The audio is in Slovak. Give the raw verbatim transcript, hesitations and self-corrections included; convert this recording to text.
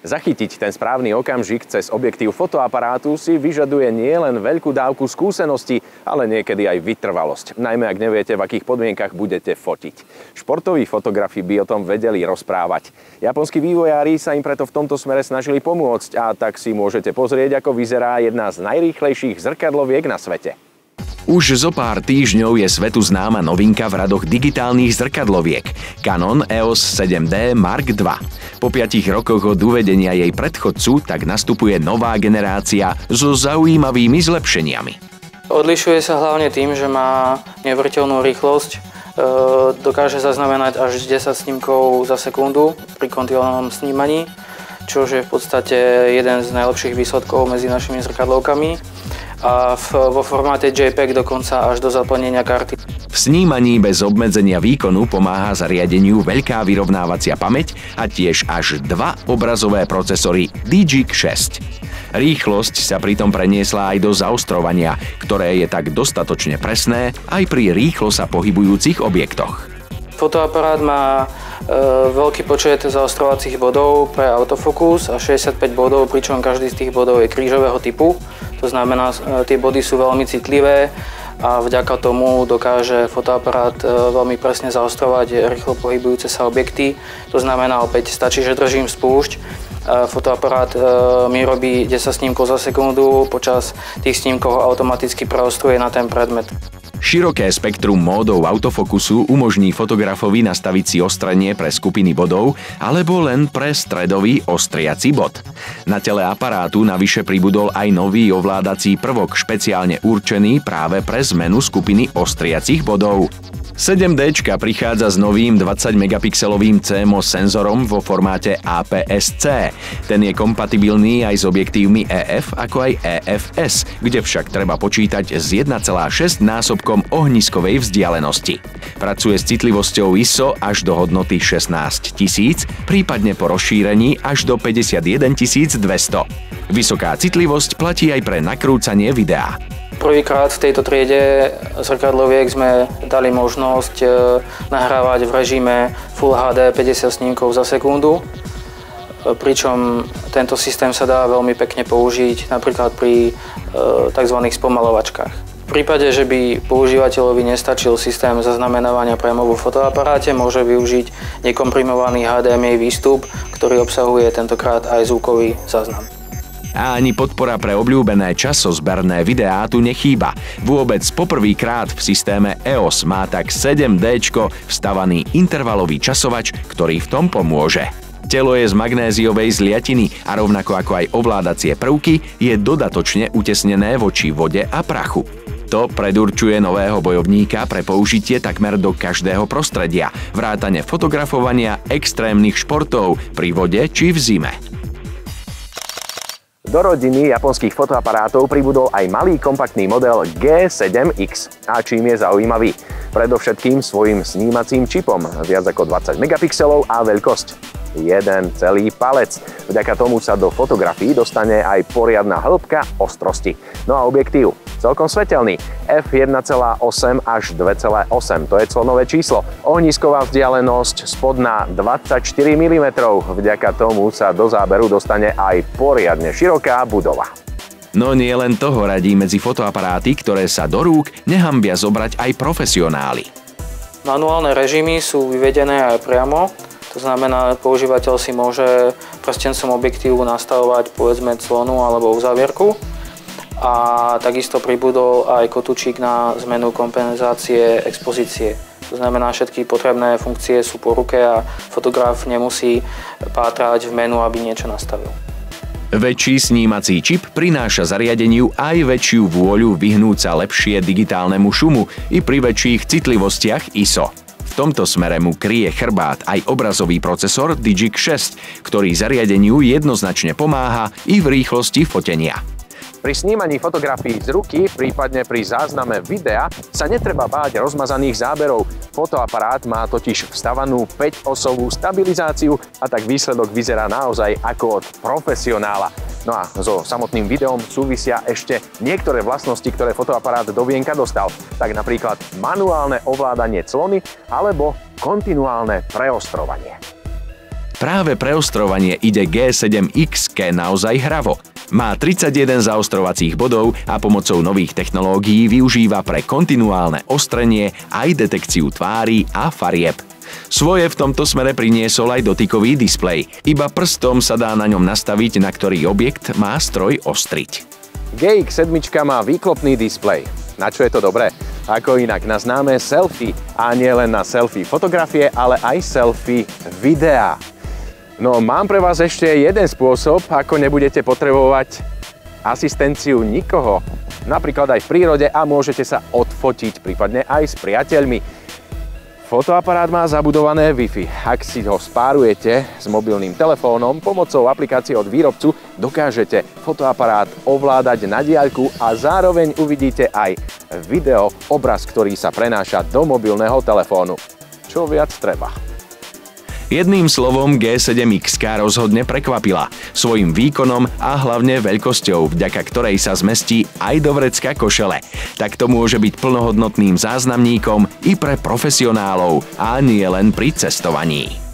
Zachytiť ten správny okamžik cez objektív fotoaparátu si vyžaduje nielen veľkú dávku skúsenosti, ale niekedy aj vytrvalosť. Najmä ak neviete, v akých podmienkach budete fotiť. Športoví fotografi by o tom vedeli rozprávať. Japonskí vývojári sa im preto v tomto smere snažili pomôcť a tak si môžete pozrieť, ako vyzerá jedna z najrýchlejších zrkadloviek na svete. Už zo pár týždňov je svetu známa novinka v radoch digitálnych zrkadloviek – Canon E O S sedem D Mark dva. Po piatich rokoch od uvedenia jej predchodcu tak nastupuje nová generácia so zaujímavými zlepšeniami. Odlišuje sa hlavne tým, že má neuveriteľnú rýchlosť, e, dokáže zaznamenať až desať snímkov za sekundu pri kontinuálnom snímaní, čo je v podstate jeden z najlepších výsledkov medzi našimi zrkadlovkami. A v, vo formáte JPEG dokonca až do zaplnenia karty. V snímaní bez obmedzenia výkonu pomáha zariadeniu veľká vyrovnávacia pamäť a tiež až dva obrazové procesory D J I C šesť. Rýchlosť sa pritom preniesla aj do zaostrovania, ktoré je tak dostatočne presné aj pri rýchlo sa pohybujúcich objektoch. Fotoaparát má e, veľký počet zaostrovacích bodov pre autofokus a šesťdesiatpäť bodov, pričom každý z tých bodov je krížového typu. To znamená, e, tie body sú veľmi citlivé a vďaka tomu dokáže fotoaparát e, veľmi presne zaostrovať rýchlo pohybujúce sa objekty. To znamená, opäť stačí, že držím spúšť. E, fotoaparát e, mi robí desať snímkov za sekundu, počas tých snímkov automaticky preostruje na ten predmet. Široké spektrum módov autofokusu umožní fotografovi nastaviť si ostrenie pre skupiny bodov alebo len pre stredový ostriaci bod. Na tele aparátu navyše pribudol aj nový ovládací prvok špeciálne určený práve pre zmenu skupiny ostriacich bodov. sedem D prichádza s novým dvadsať megapixelovým C M O S senzorom vo formáte A P S C. Ten je kompatibilný aj s objektívmi E F ako aj E F S, kde však treba počítať s jeden celá šesť násobkom ohniskovej vzdialenosti. Pracuje s citlivosťou I S O až do hodnoty šestnásť tisíc, prípadne po rozšírení až do päťdesiatjeden tisíc dvesto. Vysoká citlivosť platí aj pre nakrúcanie videa. Prvýkrát v tejto triede zrkadloviek sme dali možnosť e, nahrávať v režime Full H D päťdesiat snímkov za sekundu, e, pričom tento systém sa dá veľmi pekne použiť napríklad pri e, tzv. Spomalovačkách. V prípade, že by používateľovi nestačil systém zaznamenávania priamo vo fotoaparáte, môže využiť nekomprimovaný H D M I výstup, ktorý obsahuje tentokrát aj zvukový záznam. A ani podpora pre obľúbené časozberné videá tu nechýba. Vôbec poprvýkrát v systéme E O S má tak sedem D vstavaný intervalový časovač, ktorý v tom pomôže. Telo je z magnéziovej zliatiny a rovnako ako aj ovládacie prvky je dodatočne utesnené voči vode a prachu. To predurčuje nového bojovníka pre použitie takmer do každého prostredia, vrátane fotografovania extrémnych športov pri vode či v zime. Do rodiny japonských fotoaparátov pribudol aj malý kompaktný model G sedem X. A čím je zaujímavý? Predovšetkým svojim snímacím čipom, viac ako dvadsať megapixelov a veľkosť jeden celý palec. Vďaka tomu sa do fotografií dostane aj poriadna hĺbka ostrosti. No a objektív celkom svetelný. F jeden celá osem až dva celé osem, to je clonové číslo. Ohnisková vzdialenosť spodná dvadsaťštyri milimetrov. Vďaka tomu sa do záberu dostane aj poriadne široká budova. No nie len toho radí medzi fotoaparáty, ktoré sa do rúk nehambia zobrať aj profesionáli. Manuálne režimy sú vyvedené aj priamo. To znamená, používateľ si môže prstencom objektívu nastavovať povedzme clonu alebo uzávierku. A takisto pribudol aj kotúčik na zmenu kompenzácie expozície. To znamená, všetky potrebné funkcie sú po ruke a fotograf nemusí pátrať v menu, aby niečo nastavil. Väčší snímací čip prináša zariadeniu aj väčšiu vôľu vyhnúť sa lepšie digitálnemu šumu i pri väčších citlivostiach I S O. V tomto smere mu kryje chrbát aj obrazový procesor D J I C šesť, ktorý zariadeniu jednoznačne pomáha i v rýchlosti fotenia. Pri snímaní fotografií z ruky, prípadne pri zázname videa, sa netreba báť rozmazaných záberov. Fotoaparát má totiž vstavanú päťosovú stabilizáciu a tak výsledok vyzerá naozaj ako od profesionála. No a so samotným videom súvisia ešte niektoré vlastnosti, ktoré fotoaparát do vienka dostal. Tak napríklad manuálne ovládanie clony alebo kontinuálne preostrovanie. Práve pre ostrovanie ide G sedem X naozaj hravo. Má tridsaťjeden zaostrovacích bodov a pomocou nových technológií využíva pre kontinuálne ostrenie aj detekciu tvári a farieb. Svoje v tomto smere priniesol aj dotykový displej. Iba prstom sa dá na ňom nastaviť, na ktorý objekt má stroj ostriť. G X sedem má výklopný displej. Na čo je to dobré? Ako inak na známe selfie. A nie len na selfie fotografie, ale aj selfie videá. No mám pre vás ešte jeden spôsob, ako nebudete potrebovať asistenciu nikoho. Napríklad aj v prírode a môžete sa odfotiť, prípadne aj s priateľmi. Fotoaparát má zabudované Wi-Fi. Ak si ho spárujete s mobilným telefónom, pomocou aplikácie od výrobcu dokážete fotoaparát ovládať na diaľku a zároveň uvidíte aj video, obraz, ktorý sa prenáša do mobilného telefónu. Čo viac treba? Jedným slovom G sedem X rozhodne prekvapila svojim výkonom a hlavne veľkosťou, vďaka ktorej sa zmestí aj do vrecka košele. Tak to môže byť plnohodnotným záznamníkom i pre profesionálov a nie len pri cestovaní.